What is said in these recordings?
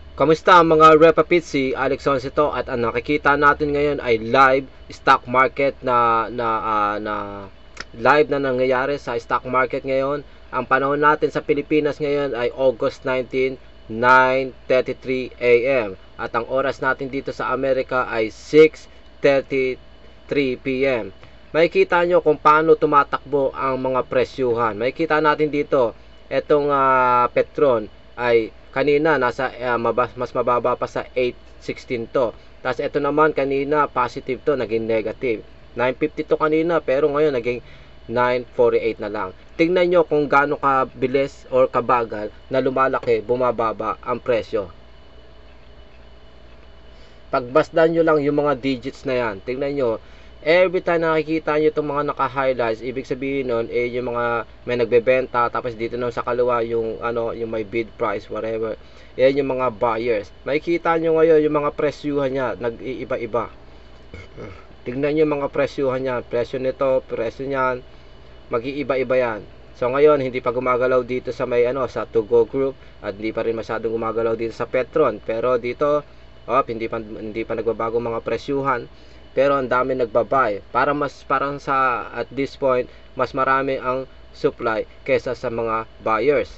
Kamusta mga Repapit? Si Alex Sons ito at ang nakikita natin ngayon ay live stock market na live na nangyayari sa stock market ngayon. Ang panahon natin sa Pilipinas ngayon ay August 19, 9:33 AM at ang oras natin dito sa Amerika ay 6:33 PM. Makikita nyo kung paano tumatakbo ang mga presyuhan. Makikita natin dito etong Petron ay kanina nasa mas mababa pa sa 8.16 to. Tapos ito naman kanina positive to, naging negative. 9.50 to kanina pero ngayon naging 9.48 na lang. Tingnan nyo kung gaano kabilis or kabagal na lumalaki, bumababa ang presyo. Pagbasdan nyo lang yung mga digits na yan. Tingnan nyo, every time nakikita nyo itong mga naka-highlights, ibig sabihin nun, yung mga may nagbebenta, tapos dito nun sa kaliwa yung, yung may bid price, whatever. Yan yung mga buyers. Makikita nyo ngayon yung mga presyuhan niya, nag-iiba-iba. Tingnan nyo yung mga presyuhan niya. Presyo nito, presyo niyan, mag-iiba-iba yan. So ngayon, hindi pa gumagalaw dito sa may sa To Go Group at hindi pa rin masyadong gumagalaw dito sa Petron. Pero dito, hindi pa nagbabago mga presyuhan. Pero ang dami nagbabay. Parang sa at this point, mas marami ang supply kaysa sa mga buyers.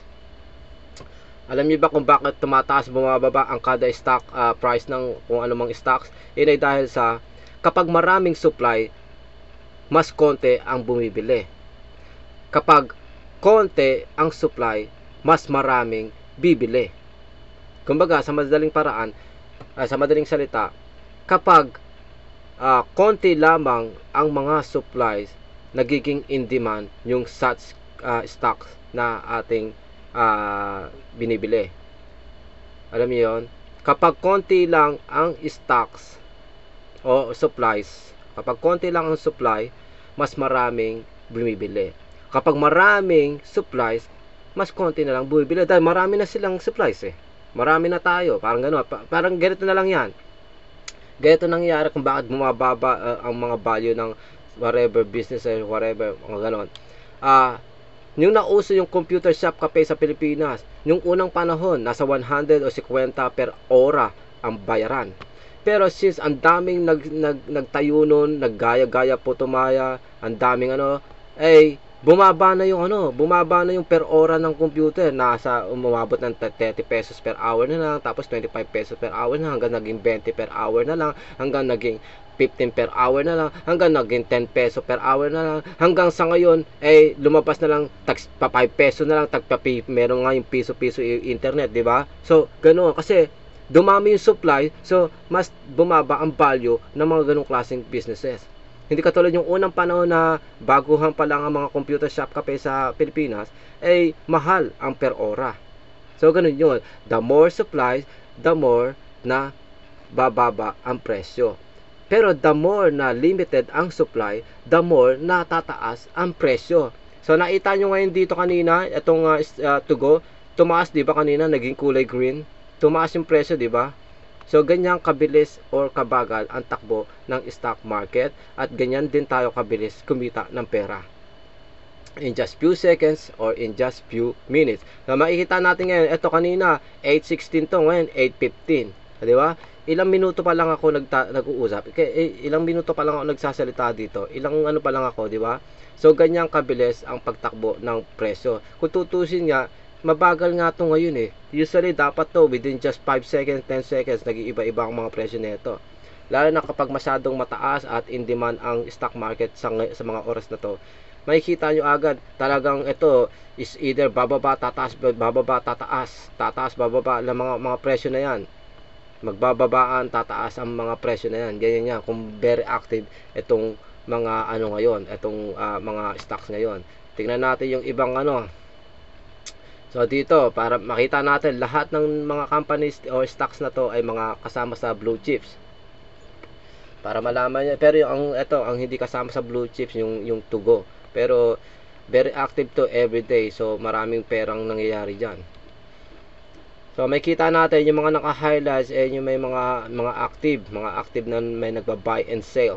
Alam niyo ba kung bakit tumataas bumababa ang kada stock price ng kung anumang stocks? Yun ay dahil sa kapag maraming supply, mas konti ang bumibili. Kapag konti ang supply, mas maraming bibili. Kumbaga, sa madaling paraan, sa madaling salita, kapag konti lamang ang mga supplies, nagiging in demand yung such stocks na ating binibili. Alam niyo yon? Kapag konti lang ang stocks o supplies, kapag konti lang ang supply, mas maraming bumibili. Kapag maraming supplies, mas konti na lang bumibili dahil marami na silang supplies eh. Marami na tayo, parang gano'n. Parang ganito na lang yan. Ganito nangyayari kung bakit bumababa ang mga value ng whatever business or whatever, mga gano'n. Yung nauso yung computer shop cafe sa Pilipinas, yung unang panahon, nasa 100 o 50 per ora ang bayaran. Pero since ang daming nagtayo nun, naggaya-gaya po tumaya, ang daming bumaba na yung per ora ng computer, nasa umabot ng 30 pesos per hour na lang, tapos 25 pesos per hour na, hanggang naging 20 per hour na lang, hanggang naging 15 per hour na lang, hanggang naging 10 peso per hour na lang, hanggang sa ngayon lumabas na lang pa 5 peso na lang, meron nga yung piso-piso internet, di ba? So ganoon kasi dumami yung supply, so mas bumaba ang value ng mga ganung klaseng businesses. Hindi katulad yung unang panahon na baguhan pa lang ang mga computer shop cafe sa Pilipinas, mahal ang per ora. So ganun yun, the more supplies, the more na bababa ang presyo. Pero the more na limited ang supply, the more na tataas ang presyo. So nakita nyo ngayon dito kanina, itong To Go, tumaas, di ba kanina, naging kulay green? Tumaas yung presyo, di ba? So ganyan kabilis or kabagal ang takbo ng stock market at ganyan din tayo kabilis kumita ng pera. In just few seconds or in just few minutes. So makikita natin ngayon, ito kanina 8.16 to, ngayon 8.15. Di ba? Ilang minuto pa lang ako nag-uusap. Ilang minuto pa lang ako nagsasalita dito. Ilang pa lang ako, di ba? So ganyan kabilis ang pagtakbo ng presyo. Kung tutusin nga, mabagal nga ito ngayon eh. Usually dapat to within just 5 seconds, 10 seconds, nag-iiba-iba ang mga presyo nito. Lalo na kapag masyadong mataas at in demand ang stock market sa mga oras na to, makikita nyo agad talagang ito is either bababa, tataas, bababa, tataas, tataas, bababa ng mga presyo na yan. Magbababaan, tataas ang mga presyo na yan. Ganyan yan kung very active itong mga ngayon, itong mga stocks ngayon. Tingnan natin yung ibang So dito, para makita natin lahat ng mga companies or stocks na to ay mga kasama sa blue chips. Para malaman niyo, pero ang hindi kasama sa blue chips yung To Go. Pero very active to every day. So maraming perang nangyayari diyan. So may kita natin yung mga naka-highlights yung may mga active na may nagba-buy and sell.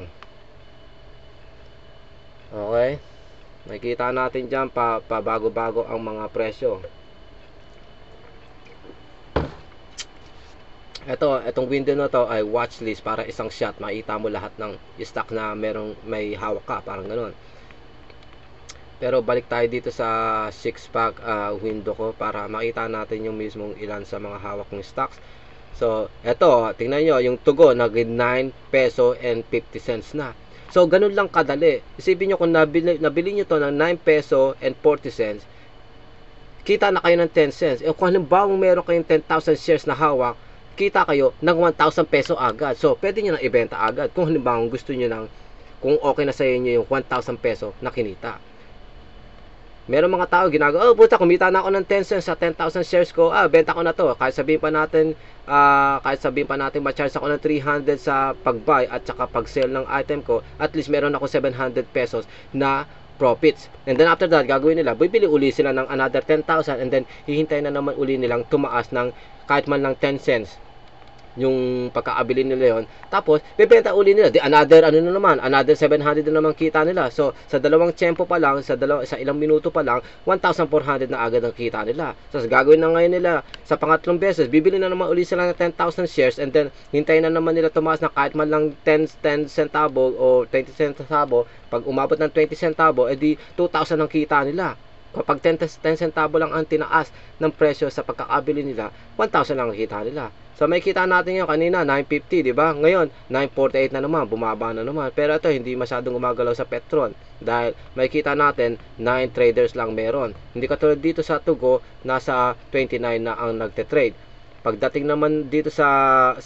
Okay? Makita natin diyan pa bago-bago ang mga presyo. Itong window na to ay watch list, para isang shot makita mo lahat ng stock na may hawak ka, parang ganoon. Pero balik tayo dito sa 6 pack window ko para makita natin yung mismong ilan sa mga hawak ng stocks. So eto, tingnan nyo yung tugo, naging 9 peso and 50 cents na. So ganun lang kadali. Isipin nyo kung nabili nyo to ng 9 peso and 40 cents, kita na kayo ng 10 cents. E kung halimbawa meron kayong 10,000 shares na hawak, kita kayo ng 1,000 peso agad. So pwede nyo nang ibenta agad kung halimbawa gusto nyo nang, kung okay na sa inyo yung 1,000 peso na kinita. Meron mga tao ginagawa, oh puta, kumita na ako ng 10 cents sa 10,000 shares ko, benta ko na to. Kahit sabihin pa natin ma-charge ako ng 300 sa pag-buy at saka pag-sell ng item ko, at least meron ako 700 pesos na profits. And then after that, gagawin nila, bibili uli sila ng another 10,000, and then hihintayin na naman uli nilang tumaas ng kahit man lang 10 cents yung pagkaabili nila yon, tapos bebenta uli nila, another another 700 na naman kita nila. So sa dalawang tiyempo pa lang, sa ilang minuto pa lang, 1,400 na agad ang kita nila. So gagawin na ngayon nila, sa pangatlong beses bibili na naman uli sila ng 10,000 shares, and then hintayin na naman nila tumaas na kahit man lang 10 centavo o 20 centavo. Pag umabot ng 20 centavo, edi 2,000 ang kita nila. Kapag 10 centavo lang ang tinaas ng presyo sa pagkakabili nila, 1,000 lang ang kita nila. So may kita natin yun kanina, 950, di ba? Ngayon, 948 na naman, bumaba na naman. Pero ito, hindi masyadong gumagalaw sa Petron. Dahil may kita natin, 9 traders lang meron. Hindi katulad dito sa Tugo, nasa 29 na ang nagte-trade. Pagdating naman dito sa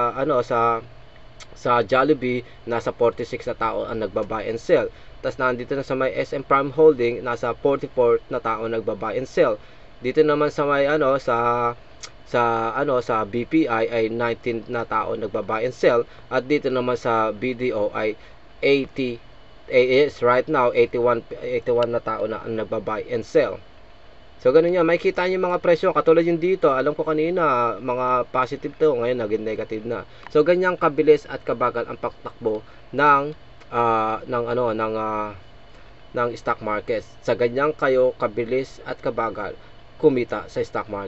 Jollibee, nasa 46 na tao ang nagba-buy and sell. Tapos nandito na sa may SM Prime Holding, nasa 44 na tao nagba-buy and sell. Dito naman sa may sa BPI ay 19 na tao nagba-buy and sell, at dito naman sa BDO ay 80 is right now 81 na tao na ang nagba-buy and sell. So ganun yan, makikita niyo mga presyo katulad yung dito. Alam ko kanina mga positive to, ngayon naging negative na. So ganyan kabilis at kabagal ang pagtakbo ng stock market. Sa ganyan kayo kabilis at kabagal kumita sa stock market.